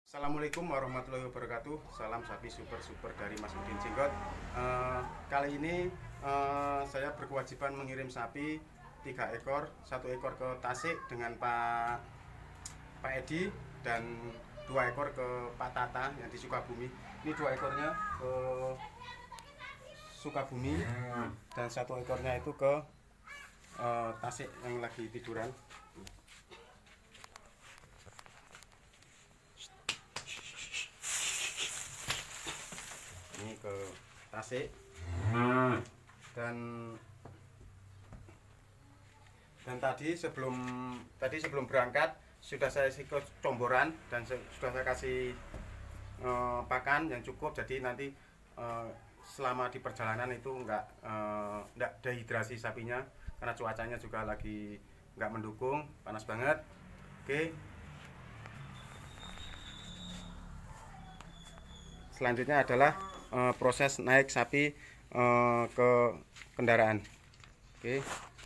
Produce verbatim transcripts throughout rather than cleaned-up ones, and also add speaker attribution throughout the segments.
Speaker 1: Assalamualaikum warahmatullahi wabarakatuh. Salam sapi super super dari Mas Udin Jenggot. Uh, kali ini uh, saya berkewajiban mengirim sapi tiga ekor, satu ekor ke Tasik dengan Pak Pak Edi dan dua ekor ke Pak Tata yang di Sukabumi. Ini dua ekornya ke Sukabumi dan satu ekornya itu ke uh, Tasik yang lagi tiduran. Ini ke Tasik dan dan tadi sebelum tadi sebelum berangkat sudah saya ikut comboran dan sudah saya kasih uh, pakan yang cukup, jadi nanti uh, selama di perjalanan itu enggak uh, enggak dehidrasi sapinya karena cuacanya juga lagi enggak mendukung, panas banget. Oke, selanjutnya adalah uh, proses naik sapi uh, ke kendaraan. Oke,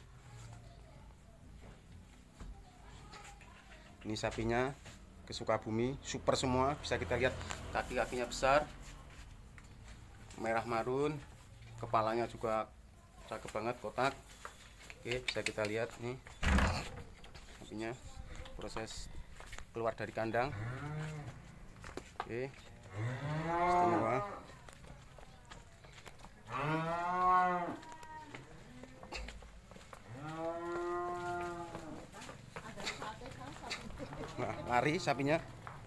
Speaker 1: ini sapinya ke Sukabumi, super semua, bisa kita lihat kaki-kakinya besar, merah marun, kepalanya juga cakep banget, kotak. Oke, bisa kita lihat nih sapinya proses keluar dari kandang. Oke, istimewa. Nah, lari sapinya.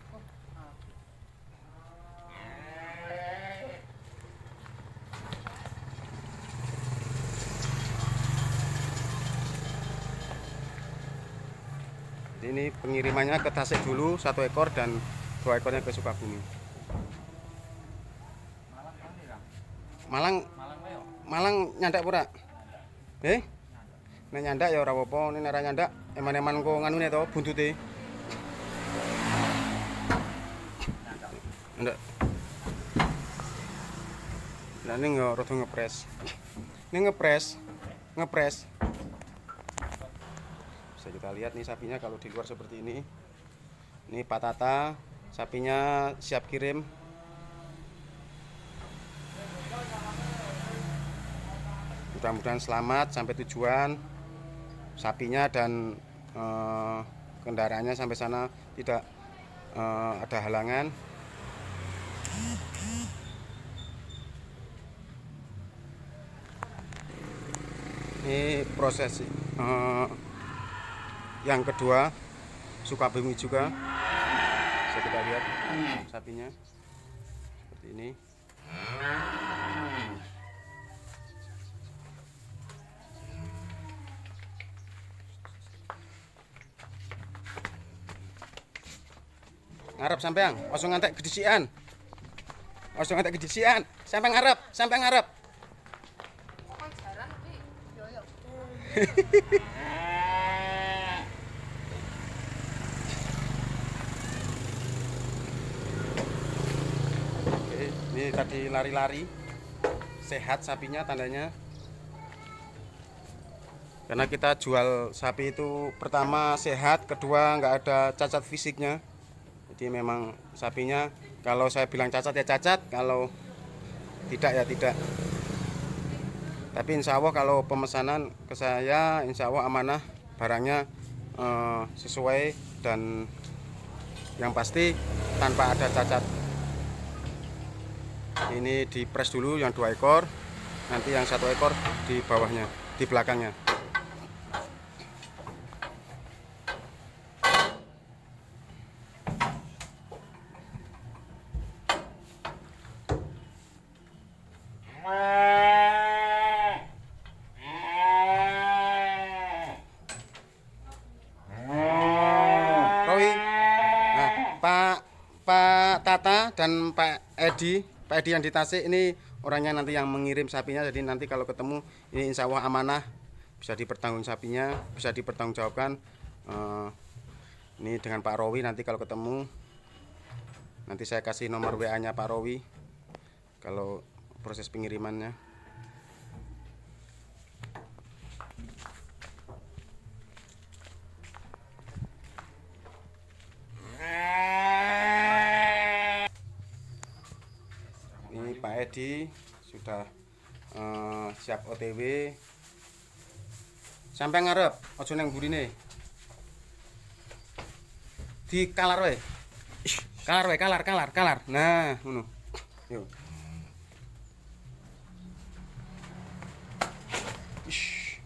Speaker 1: Jadi ini pengirimannya ke Tasik dulu satu ekor dan dua ekornya ke Sukabumi. Malang Malang nyandak pura. Eh? Nek nyandak ya ora apa-apa, nek ora nyandak eman-eman kok nganune to buntute. Ndak. Lah ning yo rada ngepres. Ning ngepres, ngepres. Bisa kita lihat nih sapinya kalau di luar seperti ini. Ini Pak Tata, sapinya siap kirim. Mudah-mudahan selamat sampai tujuan sapinya dan eh, kendaraannya sampai sana tidak eh, ada halangan. Ini proses eh, yang kedua Sukabumi juga, bisa kita lihat sapinya seperti ini. Ngarep sampeang, ojo ngantek gedisian. Ojo ngantek gedisian, sampai ngarep, sampai ngarep. Oke, ini tadi lari-lari. Sehat sapinya tandanya. Karena kita jual sapi itu pertama sehat, kedua nggak ada cacat fisiknya. Jadi memang sapinya kalau saya bilang cacat ya cacat, kalau tidak ya tidak. Tapi insya Allah kalau pemesanan ke saya, insya Allah amanah, barangnya eh, sesuai dan yang pasti tanpa ada cacat. Ini dipres dulu yang dua ekor, nanti yang satu ekor di bawahnya, di belakangnya. Rowi, nah, Pak Pak Tata dan Pak Edi, Pak Edi yang di Tasik ini orangnya nanti yang mengirim sapinya. Jadi nanti kalau ketemu ini insya Allah amanah, bisa dipertanggung sapinya, bisa dipertanggungjawabkan. Uh, ini dengan Pak Rowi nanti kalau ketemu, nanti saya kasih nomor W A-nya Pak Rowi kalau proses pengirimannya. Pak Edi sudah uh, siap O T W. Sampai ngarep, ojo neng burine. Di kalar wae. Kalar wae, kalar, kalar, kalar. Nah, ngono. Yo. Ish.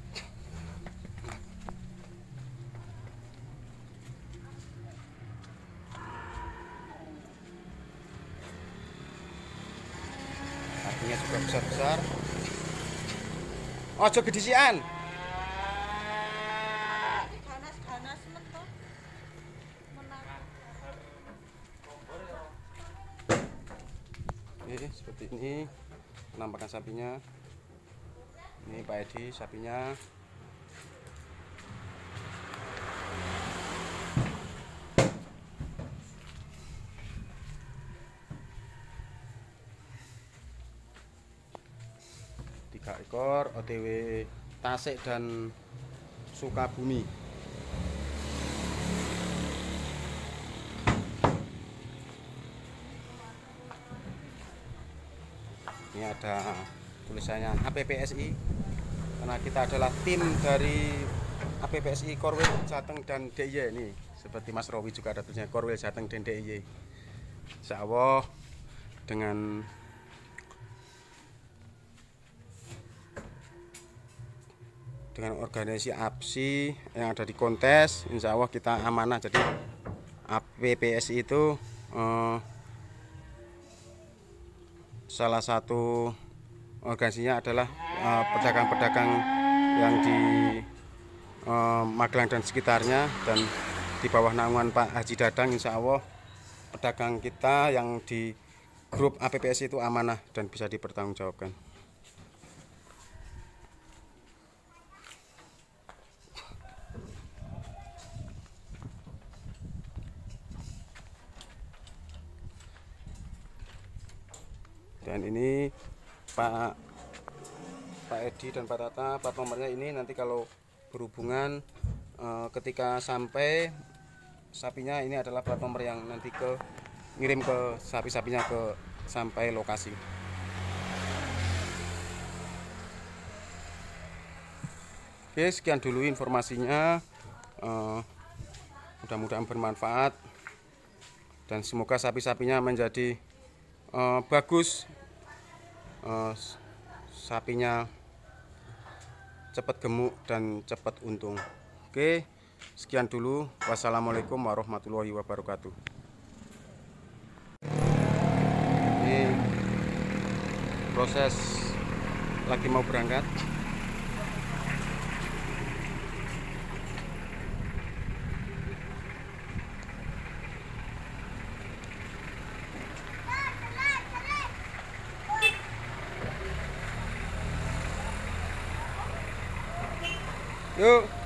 Speaker 1: Artinya juga besar-besar. Ojo gedisian. Oke, seperti ini penampakan sapinya. Ini Pak Edi sapinya. Tiga ekor O T W Tasik dan Sukabumi. Ini ada tulisannya A P P S I karena kita adalah tim dari A P P S I Korwil Jateng dan D I Y. Ini seperti Mas Rowi juga ada tulisannya Korwil Jateng dan D I Y. Insya Allah dengan dengan organisasi A P S I yang ada di kontes, insya Allah kita amanah. Jadi A P P S I itu eh, salah satu organisasinya adalah pedagang-pedagang uh, yang di uh, Magelang dan sekitarnya, dan di bawah naungan Pak Haji Dadang. Insya Allah pedagang kita yang di grup A P P S I itu amanah dan bisa dipertanggungjawabkan. Dan ini Pak Pak Edi dan Pak Tata, plat nomornya ini nanti kalau berhubungan eh, ketika sampai sapinya, ini adalah plat nomor yang nanti ke ngirim ke sapi-sapinya ke sampai lokasi. Oke, sekian dulu informasinya. Eh, mudah-mudahan bermanfaat dan semoga sapi-sapinya menjadi eh, bagus. Uh, sapinya cepat gemuk dan cepat untung. Oke, sekian dulu. Wassalamualaikum warahmatullahi wabarakatuh. Ini proses lagi mau berangkat. Yuk.